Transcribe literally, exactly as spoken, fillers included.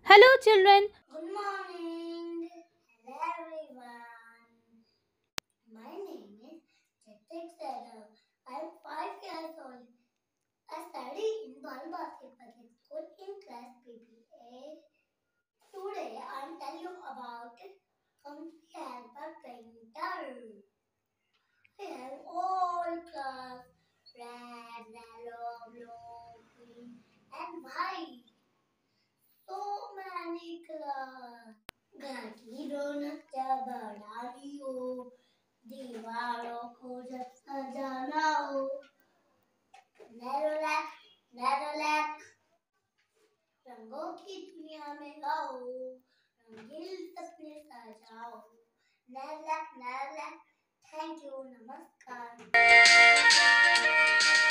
Hello, children. Good morning. Hello everyone. My name is Chetak Sarab. I'm five years old. I study in Balbasket Public School in class P P A. Today I'll tell you about Comfy Helper Printer. I have all colors, red, yellow, blue, green and white. So many colors. घर की रौनक क्या बढ़ानी हो, दीवारों को जब सजाना हो, नेरोलैक नेरोलैक रंगों की दुनिया में आओ, रंगीन सपने सजाओ, नेरोलैक नेरोलैक। थैंक यू, नमस्कार।